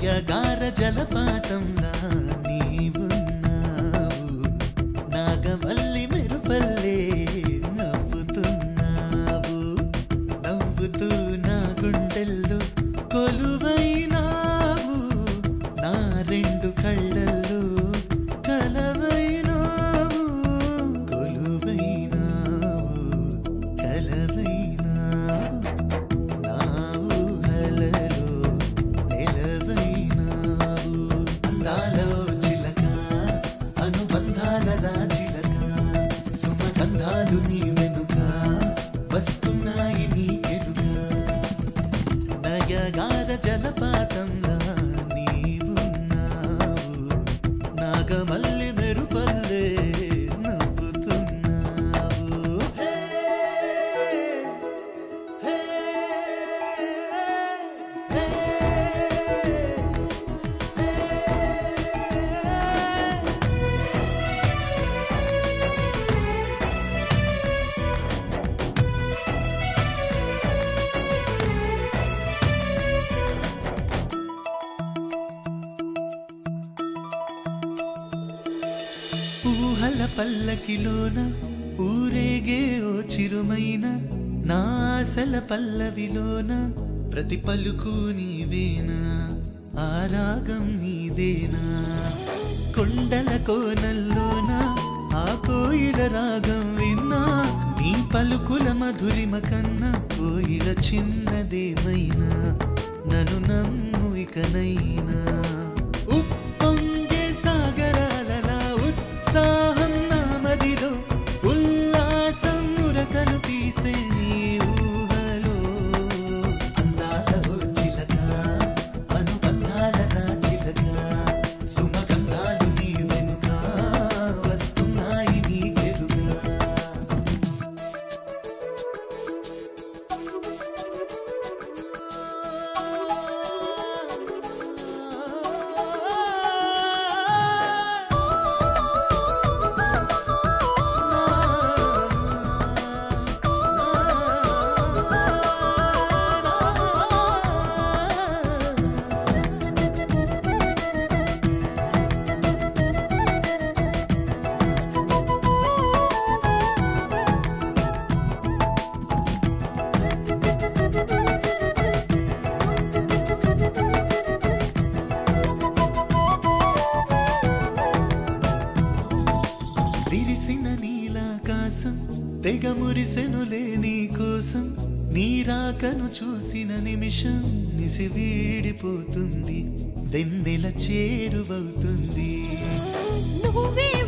నయగార జలపాతంలా నీవున్నావు నాగమల్లి మెరుపల్లే నవ్వుతున్నావు నవ్వుతూ నా గుండెల్లో కొలువైనావు నా రెండు కళ్ళల్లో కలవైనావు కొలువైనావు కలవైనావు నా ఊహలలో నెలవైనావు అందాలో చిలక అనుబంధాల చిలక సుమగంధాలు నీ వెనుక వస్తున్నాయి నీకెరుక నయగార జలపాతంలా నీవున్నావు నాగమల్లి మెరుపల్లే నవ్వుతున్నావు ఊహల పల్లకిలోన ఊరేగే ఓ చిరుమైన నా ఆశల పల్లవిలోన ప్రతి పలుకు నీవేనా ఆ రాగం నీదేనా కొండల కోనల్లోన ఆ కోయిల రాగం విన్నా నీ పలుకుల మధురిమ కన్నా కోయిల చిన్నదేమైనా నన్ను నమ్ము ఇకనైనా ఉప్పొంగే సాగరాలలా ఉత్సాహం నా మదిలో ఉల్లాసం మురకలు తీసే నీ ఊహలో అందాలలో చిలక అనుబంధాల నా చిలక సుమగంధాలు నీ వెనుక వస్తున్నాయి నీకెరుక విరిసిన నీలాకాశం తెగ మురిసెనులే నీ కోసం నీ రాకను చూసిన నిమిషం నిసి వీడిపోతుంది వెన్నెల చేరువవుతుంది నువ్వే